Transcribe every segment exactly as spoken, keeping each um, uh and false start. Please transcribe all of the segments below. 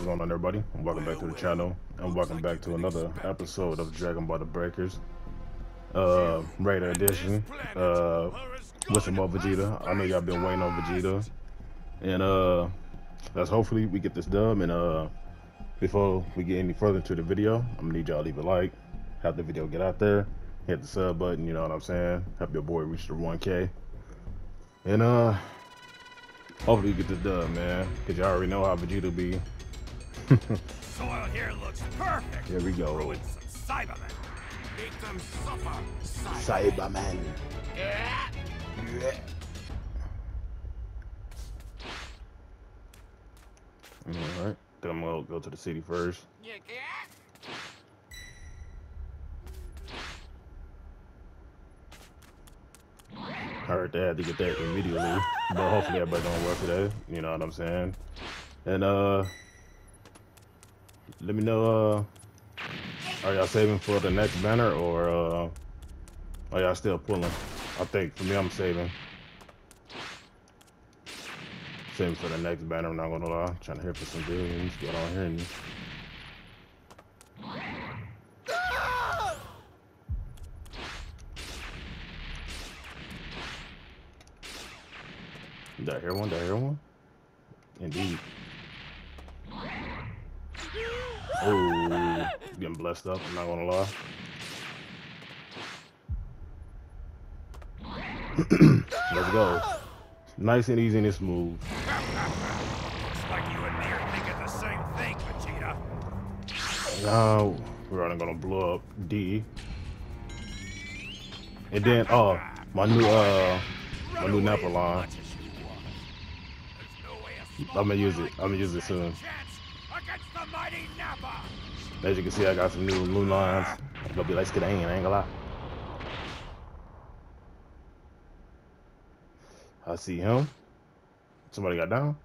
going on, everybody? And welcome back to the channel, and welcome back to another episode of Dragon Ball the Breakers, uh, Raider Edition, uh, with some more Vegeta. I know y'all been waiting on Vegeta, and uh, let's hopefully we get this done. And uh, before we get any further into the video, I'm gonna need y'all to leave a like, have the video get out there, hit the sub button. You know what I'm saying? Help your boy reach the one K, and uh. Hopefully we get this done, man, because you already know how Vegeta be. Soil here looks perfect. Here we go. Throw in some Cybermen. Make them suffer. Cyberman. Yeah. Yeah. Alright, then I'm gonna go to the city first. Yeah. I heard they had to get that immediately, but hopefully everybody don't work today. You know what I'm saying? And uh, let me know. Uh, are y'all saving for the next banner, or uh, are y'all still pulling? I think for me, I'm saving. Saving for the next banner. I'm not gonna lie. I'm trying to hit for some billions. Get on here and. Did I hear one? Did I hear one? Indeed. Oh, getting blessed up, I'm not gonna lie. Let's go. Nice and easy and smooth. Looks like you and me are thinking the same thing, Vegeta. Now we're only gonna blow up D. And then oh, my new uh my new Nappa line. I'm gonna use it. I'm gonna use it soon. Against the mighty Nappa. As you can see, I got some new new lines. I'm gonna be like skidang, I ain't gonna lie. I see him. Somebody got down.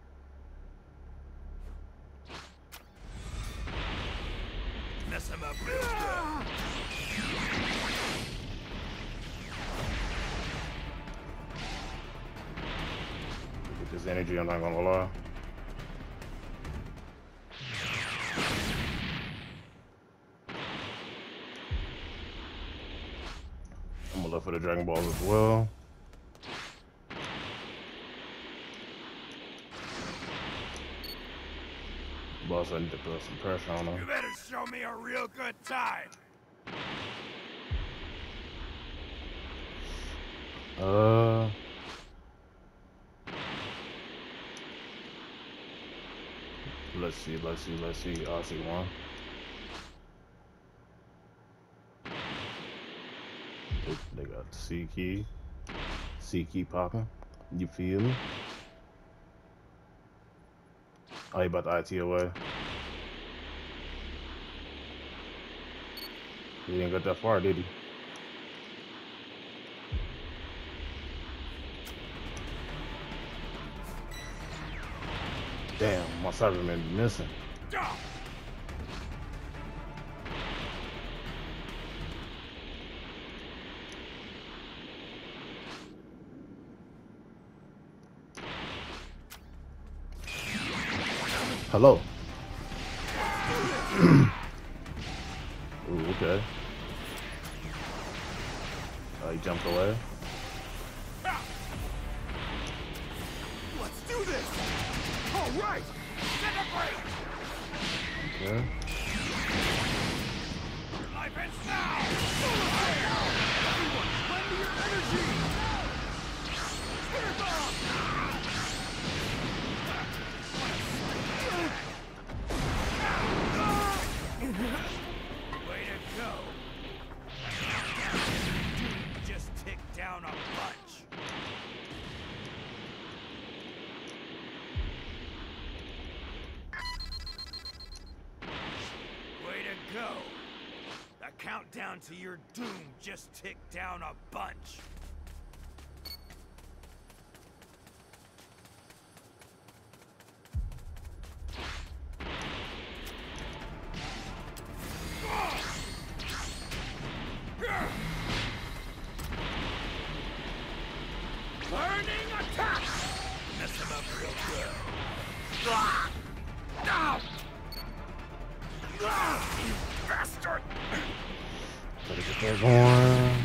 Mess him up real good. Get this energy, I'm not gonna lie. I'm gonna look for the Dragon Balls as well. Boss, I need to put some pressure on You him. better show me a real good time. Uh. Let's see, let's see, let's see. I see one. They, they got the C key. C key popping. You feel me? Oh, you about to I T away. He didn't get that far, did he? Damn, my Cyberman be missing. Hello. Ooh, okay. Uh, he jumped away. Let's do this. All right. Celebrate. Okay. Life ends now. Everyone, lend me your energy. Spirit bomb. Way to go. Just tick down a bunch. Way to go. The countdown to your doom just ticked down a bunch. Burning attack! Mess him up real good. Ah! Ah! You bastard! Better get that going.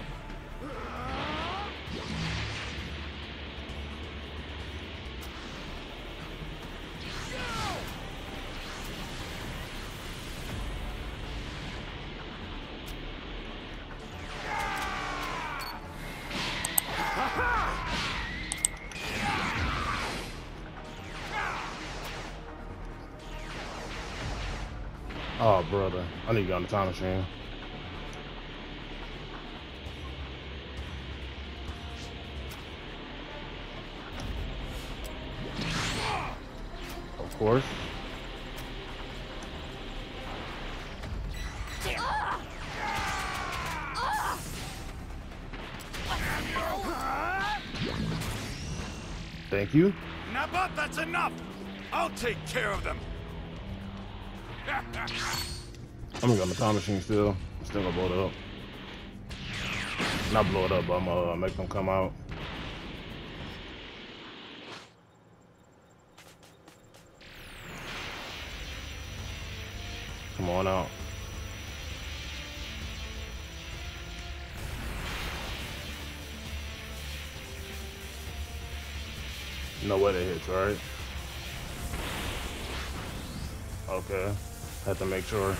Oh, brother. I need to get on the time machine. Of course. Thank you. Nappa, that's enough! I'll take care of them! I'm gonna get on the time machine still. I'm still gonna blow it up. Not blow it up, but I'm gonna uh, make them come out. Come on out. No way that hits, right? Okay. Have to make sure.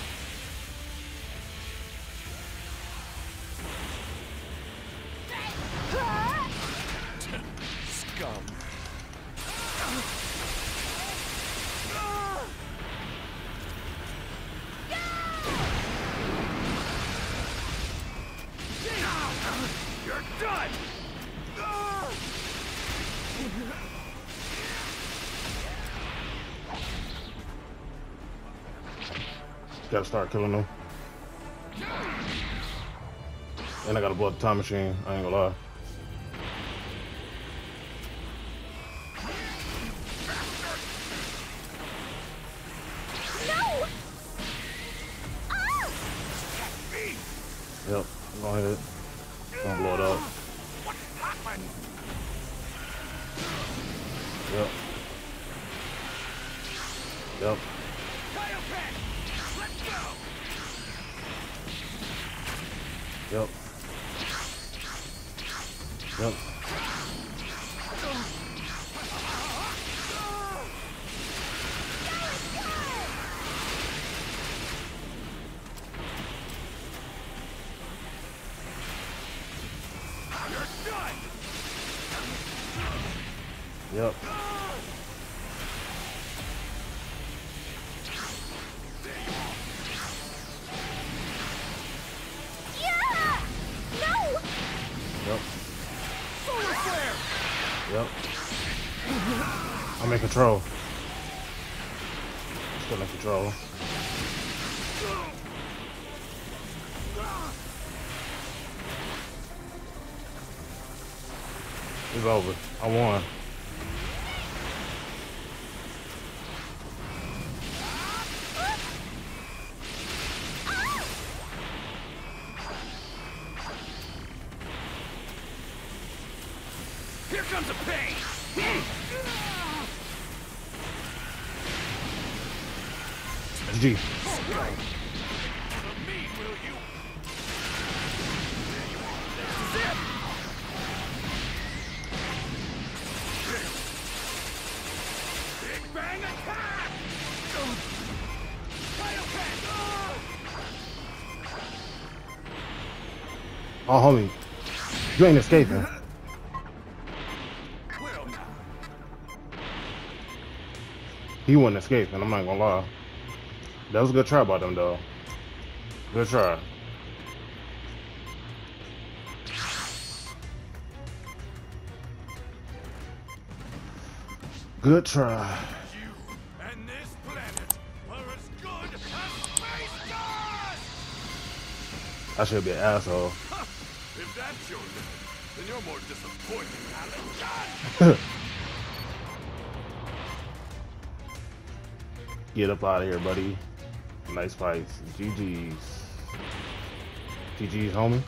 Scum. You're done! Gotta start killing them. And I gotta blow up the time machine. I ain't gonna lie. No! Ah! Yep, I'm gonna hit it. I'm gonna blow it up. What happened? Yep. Yep. Let's go! Yep. Yep. You're done! Yep. Yeah! No! Yep. Solar flare! Yep. I'm in control. Still in control. It's over. I won. Here comes the pain! G. Follow me, will you? This is it! Big bang attack! Biopack! Oh, homie. You ain't escaping. Well, now. He wouldn't escape, and I'm not gonna lie. That was a good try by them, though. Good try. Good try. You and this planet are as good as space dust! I should be an asshole. Huh. If that's your limit, then you're more disappointing, Alan. Get up out of here, buddy. Nice fights. G G's. G G's, homie.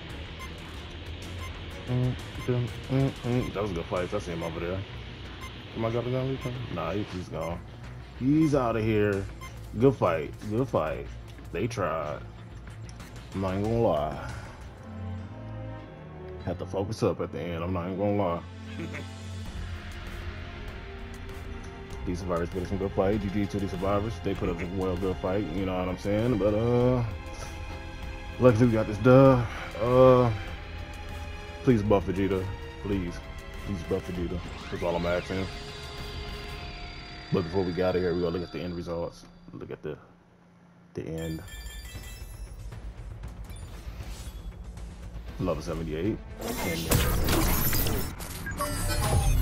Mm, mm, mm, mm. That was a good fight. I see him over there. Am I gonna leave him? Nah, he, he's gone. He's out of here. Good fight. Good fight. They tried. I'm not even gonna lie. Had to focus up at the end. I'm not even gonna lie. These survivors put up some good fight. G G to these survivors. They put up a well good fight. You know what I'm saying? But uh, luckily we got this dub. Uh, please buff Vegeta. Please, please buff Vegeta. That's all I'm asking. But before we get out of here, we gotta look at the end results. Look at the the end. Level seventy-eight. And